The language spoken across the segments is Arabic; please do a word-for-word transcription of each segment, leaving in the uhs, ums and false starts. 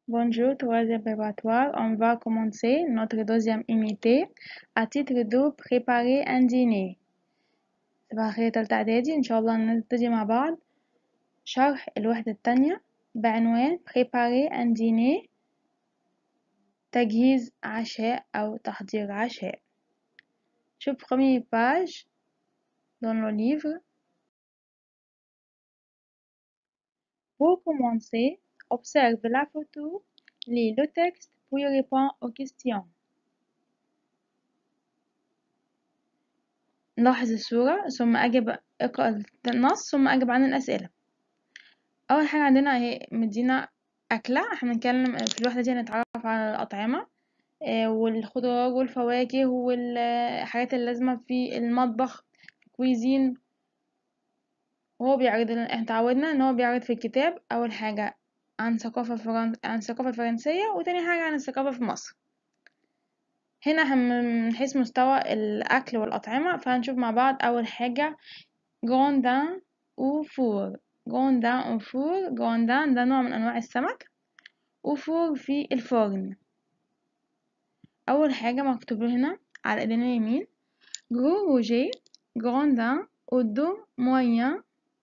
Bonjour, troisième préparatoire. On va commencer notre deuxième unité à titre de préparer un dîner. صباح الخير تالتة إعدادي، إن شاء الله نبتدي مع بعض شرح الوحدة التانية بعنوان préparer un dîner، تجهيز عشاء أو تحضير عشاء. شوف première page dans le livre. Pour commencer, observe la photo, lis le texte puis réponds aux questions. نلاحظ الصورة ثم أجب اقرأ النص ثم أجب عن الأسئلة. أول حاجة عندنا اهي مدينا أكلة، احنا بنتكلم في الوحدة دي هنتعرف على الأطعمة والخضار والفواكه والحاجات اللازمة في المطبخ كويزين. وهو بيعرض احنا اتعودنا ان هو بيعرض في الكتاب أول حاجة عن ثقافة فرن... عن الثقافة الفرنسية، وتاني حاجة عن الثقافة في مصر. هنا من حيث مستوى الأكل والأطعمة فهنشوف مع بعض أول حاجة جراندان أو فور. جراندان أو فور، جراندان ده نوع من أنواع السمك، وفور في الفرن. أول حاجة مكتوب هنا على إيدينا اليمين gros rouget grandin au dos moyen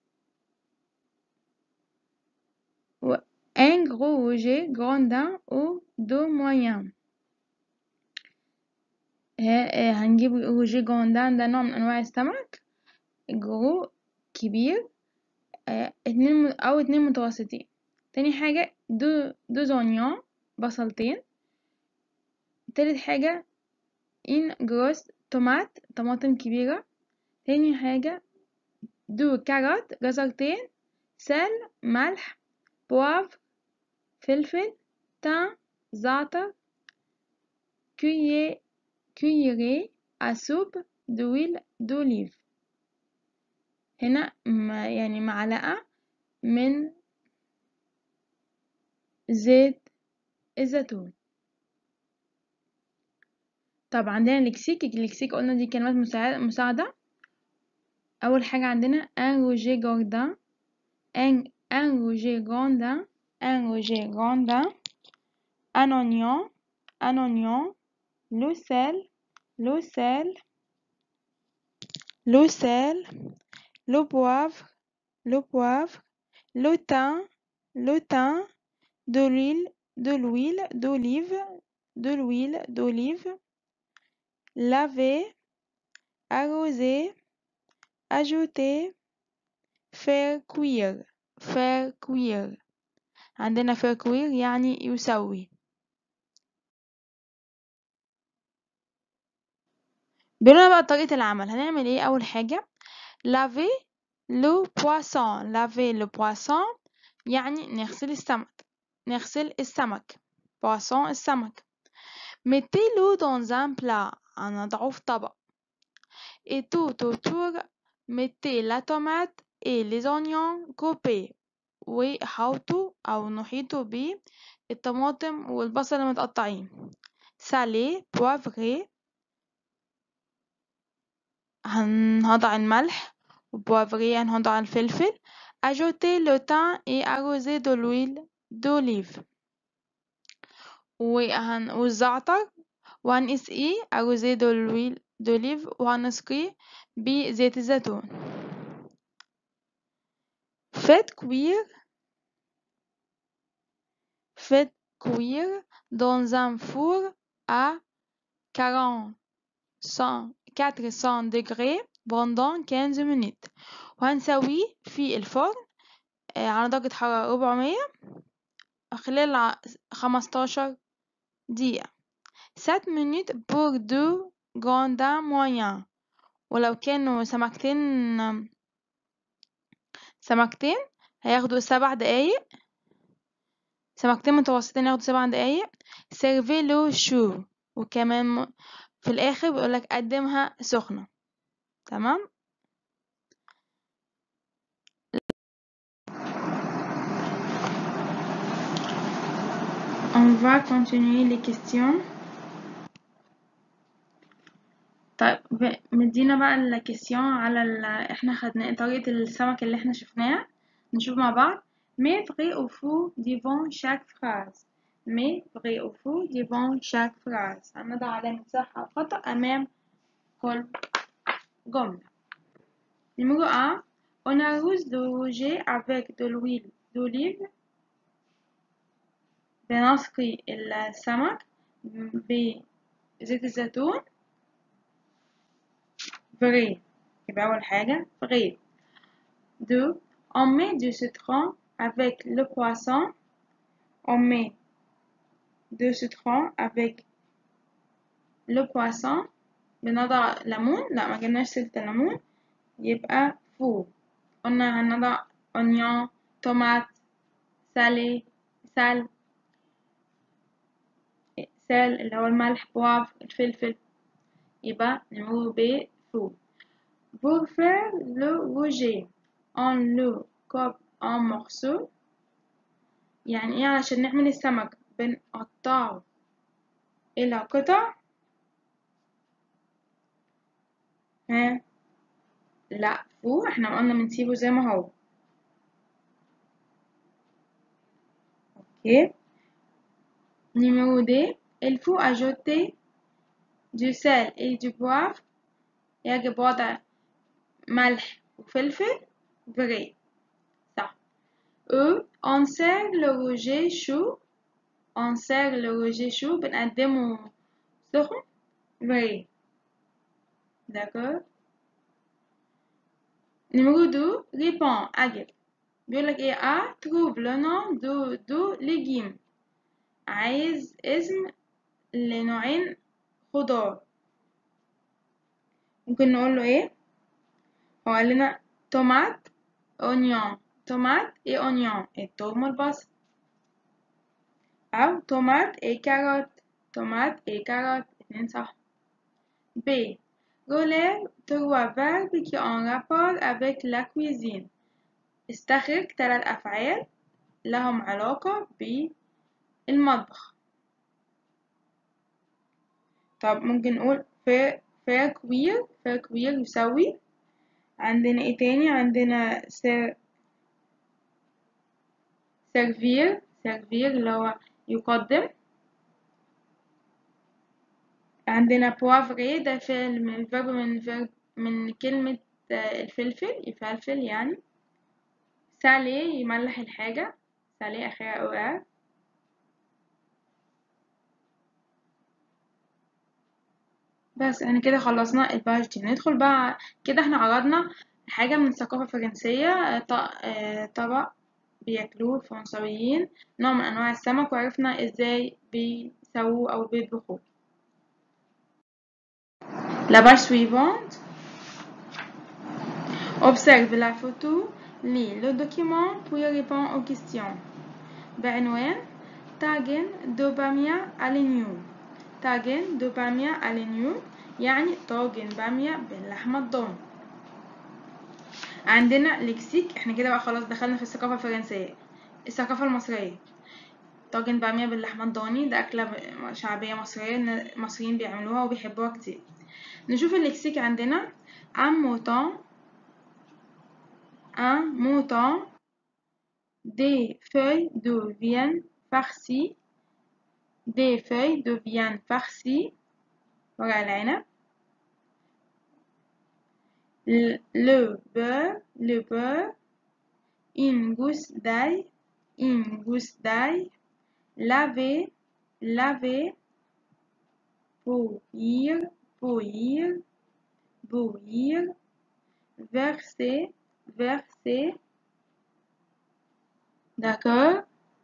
و un gros rouget grandin au dos moyen. هنجيب rouget grandin ده نوع من أنواع السمك، gros كبير، اه اتنين أو اتنين متوسطين. تاني حاجة دو دو زونيون بصلتين. تالت حاجة إن جروس تومات طماطم كبيرة. تاني حاجة دو كاروت جزرتين. سل ملح. بوافر فلفل. تان زعتر. كويي كويري à soupe d'huile d'olive. هنا يعني معلقة من زيت الزيتون. طب عندنا اللكسيك. اللكسيك قلنا دي كلمات مساعدة. أول حاجة عندنا un rouget grandin un, un rouget grandin un rouget grandin un oignon un oignon le sel le sel le sel le poivre le poivre le thym le thym de l'huile de l'huile d'olive de l'huile d'olive laver arroser ajouter faire cuire faire cuire. عندنا faire cuire يعني يسوي. بيقولنا بقى طريقة العمل هنعمل ايه. أول حاجة laver le poisson laver le poisson يعني نغسل السمك نغسل السمك poisson السمك. mettez-le dans un plat هنضعه في طبق. et tout autour mettez la tomate et les oignons coupés وحوطوا أو نحيطوا بالطماطم والبصل المتقطعين. salé poivré هنضع الملح وبوافري هنضع الفلفل. ajouter le thym et arroser de l'huile d'olive وهن... والزعتر وهنسقيه arroser de l'huile d'olive وهنسقيه بزيت الزيتون. faites cuire faites cuire dans un four à quarante quatre cents degrés pendant quinze minutes. وهنسويه في الفرن على درجة حرارة أربعمية خلال خمستاشر دقيقة. sept minutes pour deux grandins moyens. ولو كانوا سمكتين سمكتين هياخدوا سبع دقايق. سمكتين متوسطين ياخدوا سبع دقايق. servez le chaud وكمان في الآخر بيقولك قدمها سخنة. تمام. On va continuer les questions. طيب مدينا بقى الكيسيون على ال... احنا خدنا طريقة السمك اللي احنا شفناها. نشوف مع بعض. mais vrai ou faux devant chaque phrase. mais vrai ou faux devant chaque phrase. هنضع علامة صح أو خطأ أمام كل جملة. Numéro un. On arrose le rouget avec de l'huile d'olive. بنسقي السمك بزيت الزيتون. Vrai. يبقى أول حاجة vrai. deux. On met du citron avec le poisson. On met du citron avec le poisson. بنضع ليمون. لا ما جبناش سلة الليمون يبقى فو. قلنا هنضع أونيون طماط سالي سال سال اللي هو الملح بواف الفلفل يبقى نمرو ب فو. Pour faire le rouget on le coupe en morceaux. يعني ايه علشان نعمل السمك بنقطعه إلى قطع. ها لا فو احنا قلنا بنسيبه زي ما هو. اوكي. Numéro deux. Il faut ajouter du sel et du poivre. يجب وضع ملح وفلفل. Vrai. صح. eux on sert le rouget chaud. On sert le rouget chaud بنقدمه سخن. Vrai. D'accord. Numéro deux. Répond أجب. بيقولك ايه A trouve le nom de deux légumes. عايز اسم لنوعين خضار. ممكن نقول له ايه. هو قال لنا تومات اونيون. تومات ايه اونيون الثوم والبصل. أو تومات ايه كاروت. تومات ايه كاروت اتنين صح. B. Relève trois verbes qui ont rapport avec la cuisine. استخرج ثلاث أفعال لهم علاقة بالمطبخ. طب ممكن نقول faire faire cuire. faire cuire يسوي. عندنا ايه تاني. عندنا ser servir. servir اللي هو يقدم. عندنا poivrer ده فعل من الفيرب من الفيرب من كلمة الفلفل يفلفل يعني. salé يملح الحاجة. salé أخيرا أو R. بس احنا كده خلصنا الباج دي. ندخل بقى كده احنا عرضنا حاجة من الثقافة الفرنسية. طبق بياكلوه الفرنساويين نوع من أنواع السمك وعرفنا ازاي بيسووه أو بيطبخوه. La page suivante. Observe la photo, lis le document puis réponds aux questions. بعنوان طاجن دوبامية ألينيو. طاجن دوبامية ألينيو يعني طاجن بامية باللحمة الضاني. عندنا لكسيك. احنا كده بقى خلاص دخلنا في الثقافة الفرنسية. الثقافة المصرية. طاجن بامية باللحمة الضاني ده أكلة شعبية مصرية. المصريين بيعملوها وبيحبوها كتير. نشوف اللكسيك. عندنا un mouton un mouton des feuilles de viande farcies des feuilles de viande farcies ورق العنب. le beurre le beurre une gousse d'ail une gousse d'ail laver laver bouillir bouillir bouillir verser verser. D'accord.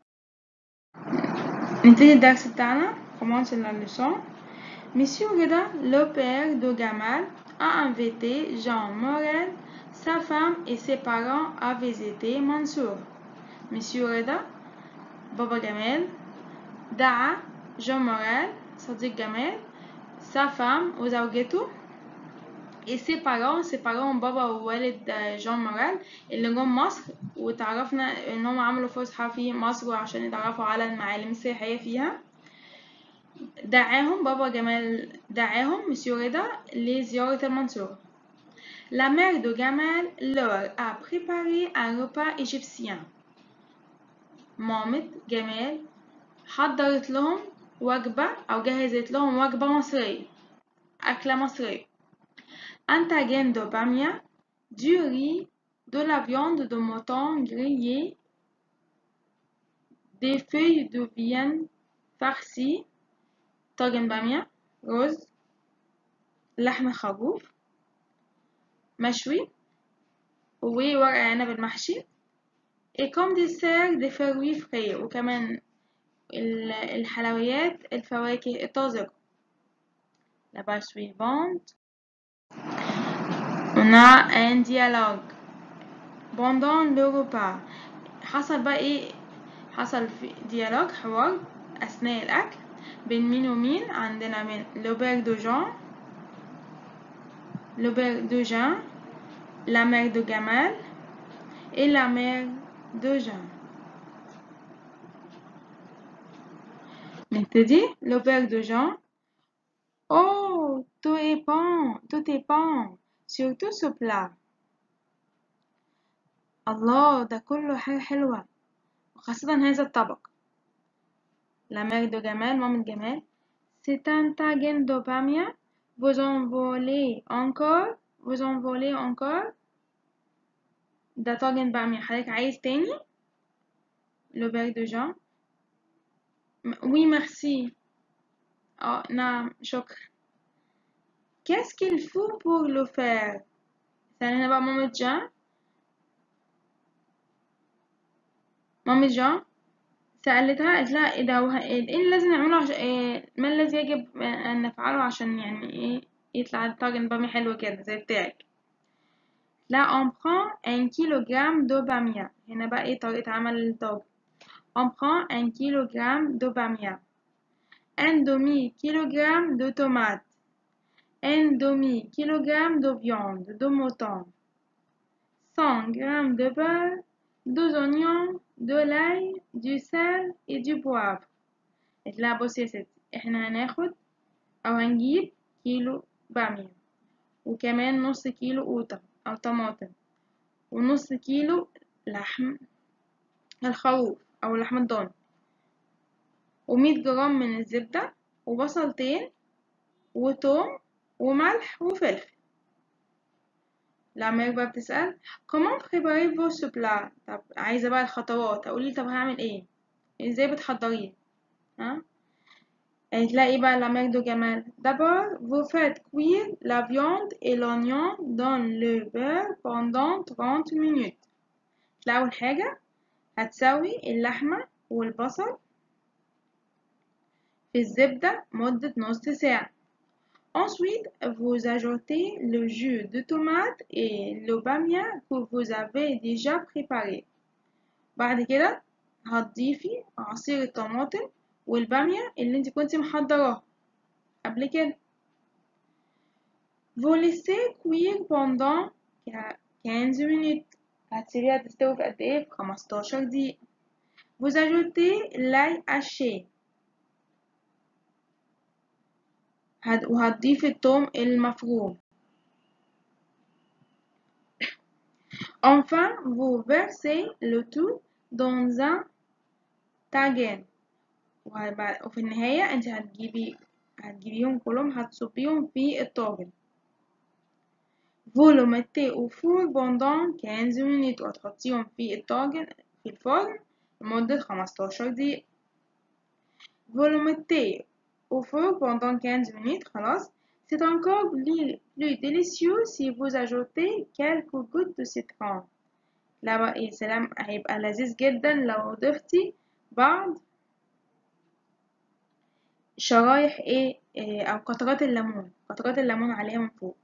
نبتدي الدرس بتاعنا. commence la leçon. Monsieur Reda, le père de Gamal, a invité Jean Morel, sa femme et ses parents à visiter Mansour. Monsieur Reda بابا جمال دعا جون موريل صديق جمال sa femme وزوجته et ses parents ses parents بابا ووالد جون موريل اللي جم مصر وتعرفنا ان هم عملوا فسحة في مصر عشان يتعرفوا على المعالم السياحية فيها. دعاهم بابا جمال دعاهم مسيو رضا لزيارة المنصورة. La mère de Gamal leur a préparé un repas égyptien. مامة جمال حضرت لهم وجبة أو جهزت لهم وجبة مصرية، أكلة مصرية. Un tagine de bamia, du riz, de la viande de mouton grillée, des feuilles de viande farcies. طاجن بامية، رز، لحم خروف مشوي، وورق عنب المحشي. et comme dessert des fruits frais، وكمان الحلويات الفواكه الطازجة. La page suivante. On a un dialogue pendant le repas. حصل بقى ايه؟ حصل في ديالوج، حوار أثناء الأكل بين مين ومين؟ عندنا من le père de Jean، le père de Jean، la mère de Gamal et la mère de Jean. نبتدي. le père de Jean. Oh, tout est bon, tout est bon, surtout ce plat. الله، ده كله حاجة حلوة، وخاصة هذا الطبق. La mère de Gamal، مامة جمال. C'est un tagine de bamia. Vous en voulez encore? Vous en voulez encore? ده طاجن بامية، حضرتك عايز تاني؟ Le père de Jean. Oui, merci. اه نعم، شكرا. Qu'est-ce qu'il faut pour le faire؟ ثانية بقى مامة جان. مامة جان سألتها، قالت لها ايه ده وه... ايه اللي لازم نعمله عشان إيه... ما الذي يجب ان نفعله عشان يعني ايه يطلع الطاجن بامية حلو كده زي بتاعك. لا on prend un kilogramme de bamia. هنا بقى ايه طريقة عمل الطاجن. on prend un kilogramme de bamia، un demi kilogramme de tomates، un demi kilogramme de viande de mouton، cent grammes de beurre، deux oignons، de l'ail، du sel et du poivre. لا بصي يا ستي، احنا هناخد او هنجيب كيلو بامية، وكمان نص كيلو قوطة او طماطم، ونص كيلو لحم الخروف او لحم الضاني، ومية جرام من الزبدة، وبصلتين، وتوم، وملح، وفلفل. لما بقى بتسأل comment préparez-vous ce plat؟ طب عايزة بقى الخطوات، اقولي طب هعمل ايه، ازاي بتحضريه؟ ها هتلاقي بقى la mère de Gamal. D'abord vous faites cuire la viande et l'oignon dans le beurre pendant trente minutes. تلاقي أول حاجة هتسوي اللحمة والبصل في الزبدة مدة نص ساعة. Ensuite vous ajoutez le jus de tomate et le bamia que vous avez déjà préparé. بعد كده هتضيفي عصير الطماطم والبامية اللي انت كنتي محضراها قبل كده. Vous laissez cuire pendant quinze minutes. هتسيبيها تستوي في قد ايه؟ في خمستاشر دقيقة. Vous ajoutez l'ail haché. وهتضيفي الثوم المفروم. Enfin vous versez le tout dans un tagine. وفي النهاية انت هتجيبي هتجيبيهم كلهم هتصبيهم في الطاجن. Vous le mettez au four pendant quinze minutes. وهتحطيهم في الطاجن في الفرن لمدة خمستاشر دقيقة. Vous le mettez au four pendant quinze minutes. خلاص. C'est encore plus, plus délicieux si vous ajoutez quelques gouttes de citron. لا بقى يا سلام، هيبقى لذيذ جدا لو ضفتي بعض شرايح ايه, إيه او قطرات الليمون، قطرات الليمون عليها من فوق.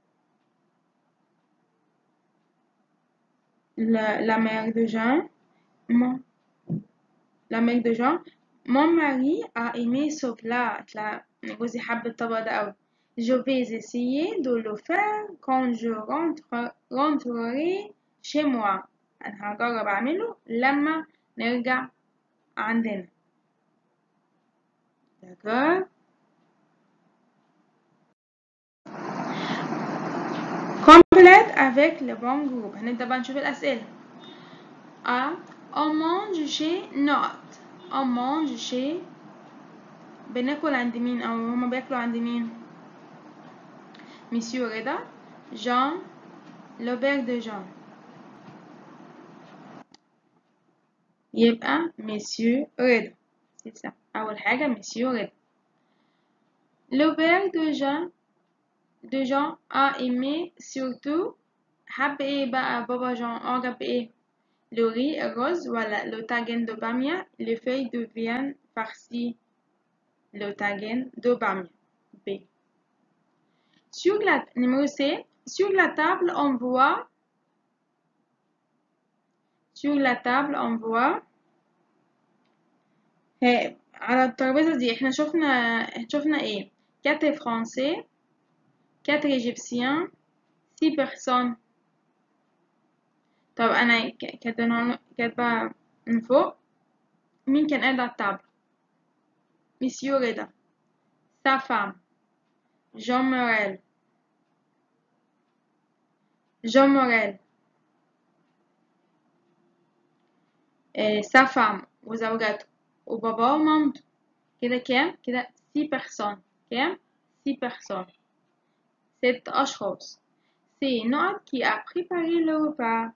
La, la mère de Jean, mon, la mère de Jean, mon mari a aimé ce plat. لا جوزي حب الطبق ده أوي. Je vais essayer de le faire quand je rentre, rentrerai chez moi. أنا هجرب أعمله لما نرجع عندنا. D'accord. Complète avec le bon groupe. هنبدأ بقى نشوف الأسئلة. A. On mange chez Note. On mange chez بناكل عند مين او هما بياكلوا عند مين؟ مسيو رضا، جان، لوبير دو جان. يبقى مسيو رضا. اول حاجه مسيو رضا. لوبير دو جان دو جان a aimé surtout. حب ايه بقى بابا جان؟ اعجب بايه؟ le riz rose ولا le tagine de bamia, les feuilles de viande farcies, le tagine de bamia. B. Sur la, numéro C, sur la table on voit, sur la table on voit, هي على الترابيزة دي احنا شفنا شفنا ايه؟ quatre français, quatre égyptiens, six personnes. طب انا كاتبه كاتبه من فوق مين كان قاعد على الطابلة؟ مسيو رضا، sa femme, Jean Morel, Jean Morel, آه sa femme وزوجته وباباه ومامته. كده كام؟ كده six personnes. كام؟ six personnes. ست أشخاص. C'est Noah qui a préparé le repas.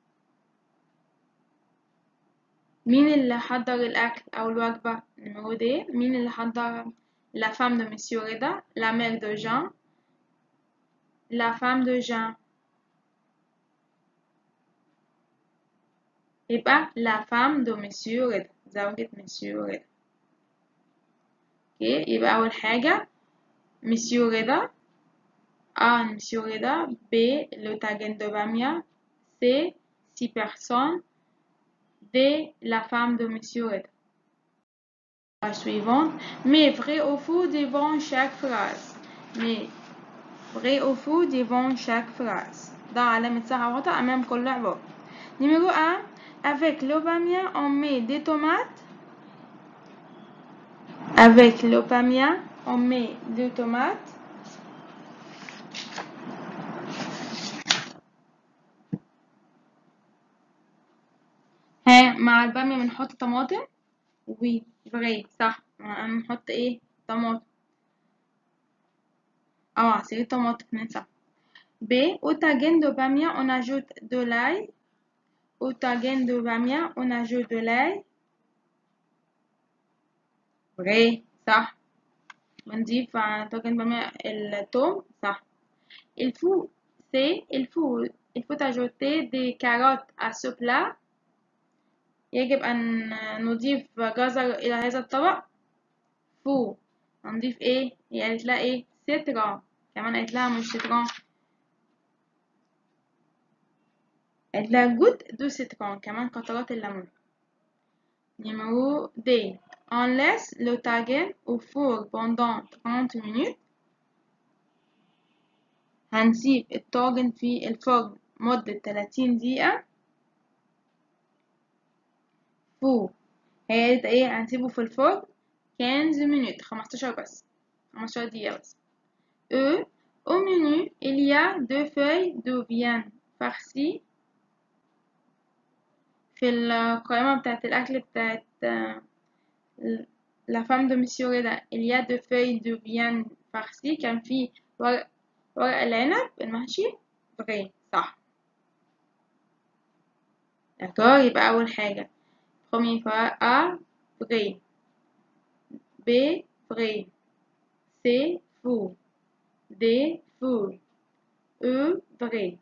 مين اللي حضر الأكل أو الوجبة؟ numéro D. مين اللي حضر؟ la femme de Monsieur Reda, la mère de Jean, la femme de Jean. يبقى la femme de Monsieur Reda، زوجة Monsieur Reda. اوكي، يبقى أول حاجة Monsieur Reda. A. Monsieur Reda. B. le tagine de Bamia. C. six personnes. D. la femme de Monsieur Reda. La suivante. Mais vrai ou faux devant chaque phrase. Mais vrai ou faux devant chaque phrase. ده علامة صح أو خطأ أمام كل عبارة. Numéro un. Avec le bamia, on met des tomates. Avec le bamia, on met des tomates. ها مع البامية بنحط طماطم. وي فغي صح، بنحط ايه؟ طماطم او عصير طماطم. اتنين صح. ب. au tagine de bamia on ajoute de l'ail. au tagine de bamia on ajoute de l'ail. فغي صح، بنضيف على طاجن بامية الثوم. صح. il faut c'est il faut il faut ajouter des carottes à ce plat. يجب أن نضيف جزر إلى هذا الطبق. فو هنضيف ايه؟ هي قالت لها ايه؟ سيترون. كمان قالت لها مش سيترون، قالت لها جود دو سيترون، كمان قطرات الليمون. numéro D. On laisse le tagine au four pendant trente minutes. هنسيب الطاجن في الفرن مدة تلاتين دقيقة. فو هي قالت ايه؟ هنسيبه في الفرن quinze minutes، خمستاشر بس، خمستاشر دقيقة بس. E. Au menu il y a deux feuilles de viande farcie. في القائمة بتاعت الأكل بتاعت la femme de Monsieur Reda il y a deux feuilles de viande farcie. كان في ورق ورق العنب المحشي. فغي صح. d'accord. يبقى أول حاجة première fois A vrai. B vrai. C faux. D faux. E vrai.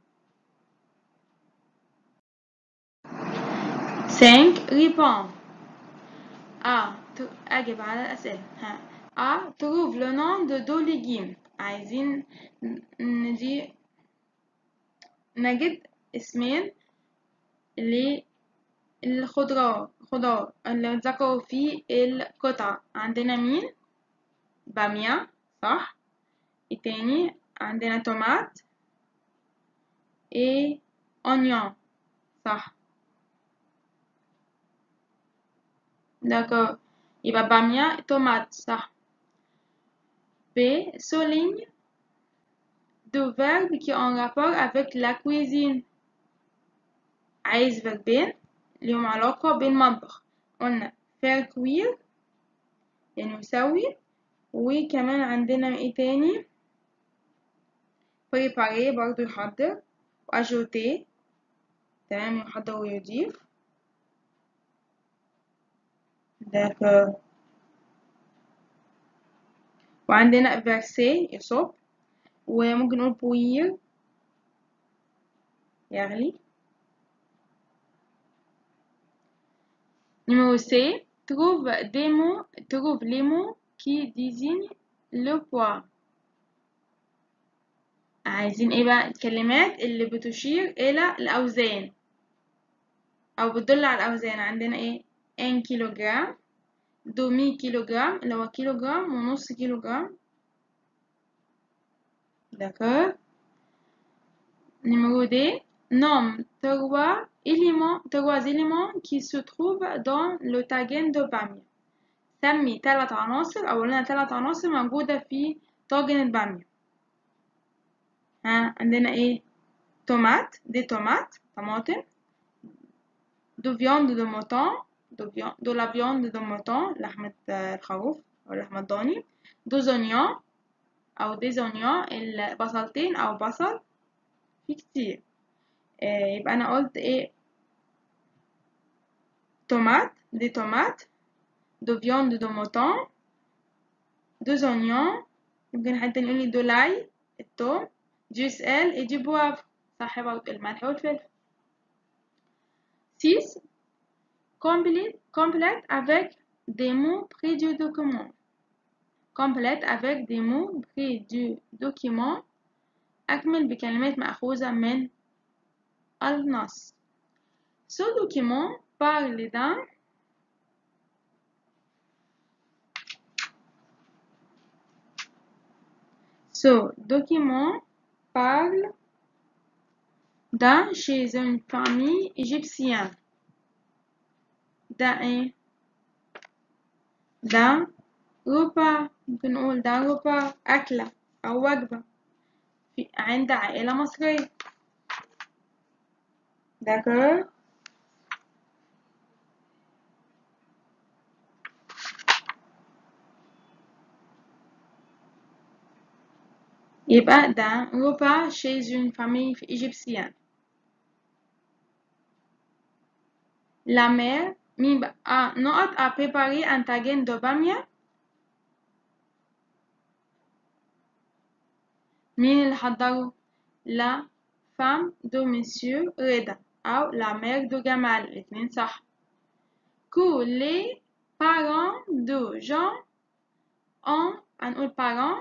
cinq réponds. A. أجب على الأسئلة. ها. A. trouve le nom de deux légumes. عايزين نجي نجد اسمين للخضار خضار اللي ذكروا في القطعة. عندنا مين؟ بامية صح. ايه تاني؟ عندنا تومات ايه اونيون صح. d'accord. يبقى بامية تومات صح. B. souligne deux verbes qui ont rapport avec la cuisine. عايز فيربين ليهم علاقة بالمطبخ. قلنا faire cuire يعني يسوي، وكمان عندنا ايه تاني؟ préparer برضو يحضر، ajouter تمام يحضر ويضيف. d'accord. وعندنا verser يصب، وممكن نقول bouillir يغلي. numéro C, trouve des mots, trouve les mots qui désignent le poids. عايزين ايه بقى؟ الكلمات اللي بتشير الى الاوزان او بتدل على الاوزان. عندنا ايه؟ un كيلوغرام، دومي كيلوغرام اللي هو كيلوغرام ونص كيلوغرام. d'accord. numéro D, nomme trois éléments trois éléments qui se trouvent dans le طاجن de bamia. سمي ثلاث عناصر او لنا ثلاث عناصر موجودة في طاجن البامية. ها عندنا ايه؟ تومات، دي تومات طماطم، دو viande de mouton دو viande دو la viande de mouton لحمة الخروف او لحمة الضاني، دو زونيون او دي زونيون البصلتين او بصل، في كتير. آه يبقى انا قلت ايه؟ تومات، دي تومات، دو viande de mouton، دو زونيون، ممكن حد تاني يقولي دو لاي التوم، du sel et du poivre صح برضه الملح والفلفل. six. Complète, complète avec des mots pris du document. Complète avec des mots pris du document. أكمل بكلمات مأخوذة من النص. Ce document parle d'un Ce document parle d'un chez une famille égyptienne. d'un d'un repas، ممكن نقول ده repas أكلة أو وجبة في عند عائلة مصرية. d'accord. يبقى ده repas chez une famille égyptienne. la mère مين بقى؟ آه نقط à préparer un طاجن de bamia. مين اللي حضره؟ la femme de monsieur رضا أو la mère de جمال، الاتنين صح. que les parents de Jean ont هنقول parents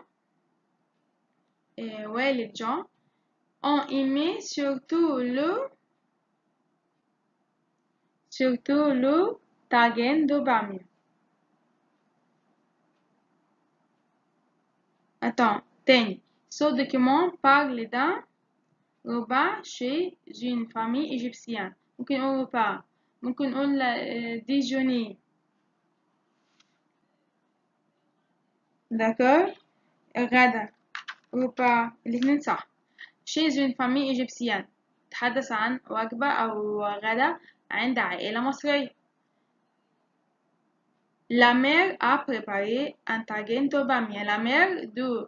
إيه والد جون ont aimé surtout le surtout le طاجن de bamia. attends تاني. ce document parle d'un repas chez une famille égyptienne. ممكن نقول repas، ممكن نقول déjeuner. d'accord. غدا repas الاتنين صح. chez une famille égyptienne تحدث عن وجبة أو غدا عند عائلة مصرية. la mère a préparé un طاجن de bamia. la mère de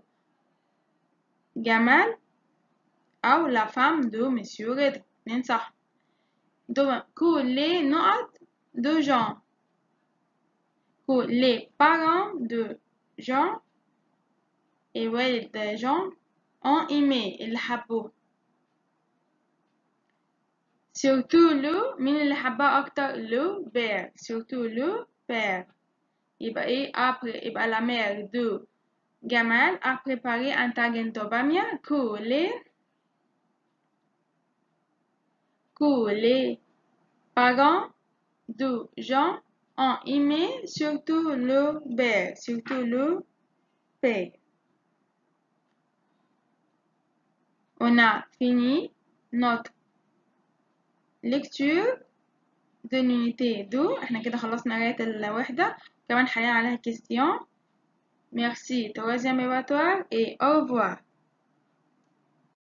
جمال أو la femme de monsieur رضا، اتنين صح. que les نقط de Jean que les parents de Jean et والد Jean ont aimé اللي حبوه. surtout le مين اللي حباه أكتر؟ le père surtout le père. يبقى إيه؟ après يبقى la mère de جمال a préparé un طاجن de bamia que les que les parents de Jean ont aimé surtout le père surtout le père. on a fini notre lecture de l'unité deux. احنا كده خلصنا قراية الوحدة، كمان حاليا عليها question. merci troisième évaluatoire et au revoir.